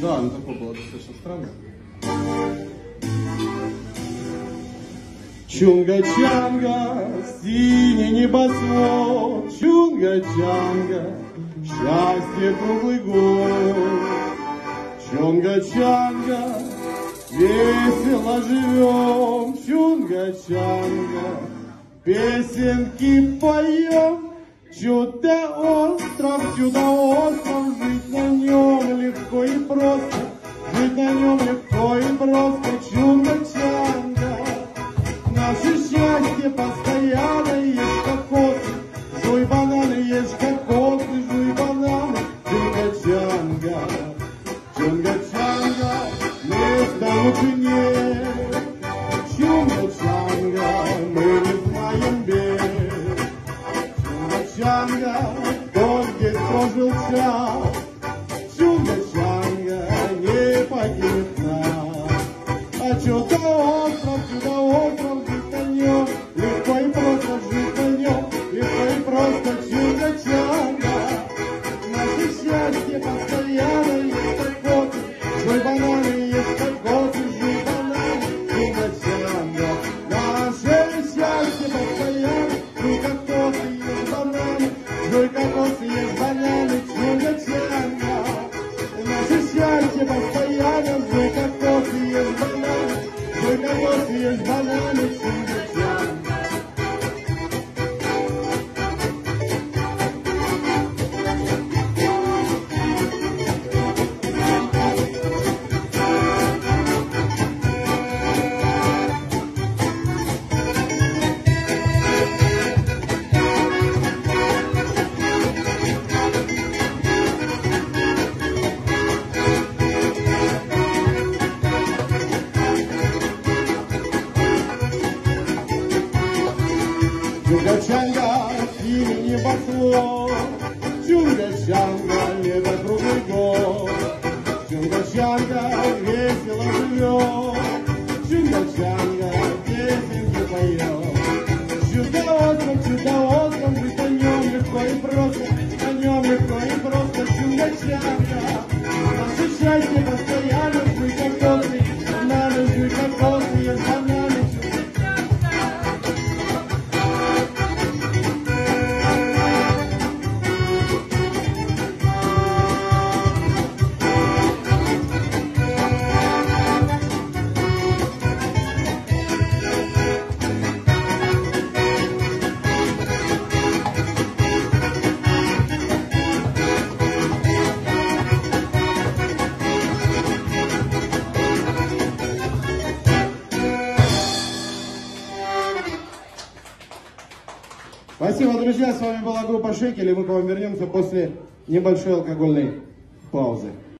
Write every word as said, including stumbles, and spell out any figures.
Да, ну такое было достаточно странно. Чунга-чанга, синий небосвод, чунга-чанга, счастье круглый год. Чунга-чанга, весело живем, чунга-чанга, песенки поем. Чудо-остров, чудо-остров, жить на нем легко и просто, жить на нем легко и просто, чунга-чанга. Наше счастье постоянно, ешь кокосы, жуй бананы, ешь кокосы, жуй бананы, чунга-чанга. Чунга-чанга, места лучше нет, чунга-чанга, мы не знаем бед. Чунга-чанга, кто здесь прожил час, чунга-чанга не покинет нас. А чудо-остров, чудо-остров, жить на нем легко и просто, жить на нем легко и просто, чунга-чанга. Наше счастье постоянно, есть кокосы, жуй бананы, есть кокосы, жуй бананы, чунга-чанга. Наше счастье постоянно, жуй кокосы, есть бананы, жуй кокосы, есть бананы, чунга-чанга. Наше счастье постоянно, жуй кокосы, есть бананы, жуй кокосы, есть бананы, чунга-чанга. Чунга-чанга, синий небосвод, чунга-чанга, лето круглый год. Чунга-чанга, весело живем, чунга-чанга, песенки поем. Чудо-остров, чудо-остров, жить на нем легко и просто, на нем легко и просто, чунга-чанга. Наше счастье постоянно, жуй кокосы, бананы, жуй кокосы, ешь бананы. Спасибо, друзья, с вами была группа Шекели, мы к вам вернемся после небольшой алкогольной паузы.